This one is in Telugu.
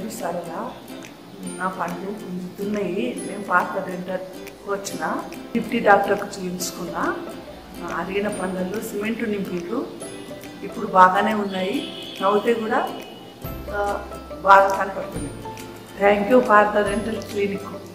చూస్తారా నా పండ్లు గుంజుతున్నాయి. నేను పార్థ డెంటల్ వచ్చిన 50 డాక్టర్కు చూపించుకున్నా. అరిగిన పళ్ళల్లో సిమెంట్ నింపిళ్ళు. ఇప్పుడు బాగానే ఉన్నాయి. నవ్వుతే కూడా బాగా కనపడుతుంది. Thank you Partha dental clinic.